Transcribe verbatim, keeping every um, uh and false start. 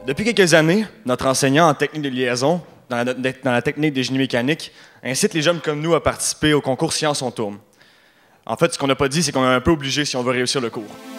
Depuis quelques années, notre enseignant en technique de liaison, dans la, dans la technique des génies mécaniques, incite les jeunes comme nous à participer au concours Science on tourne. En fait, ce qu'on n'a pas dit, c'est qu'on est un peu obligé si on veut réussir le cours.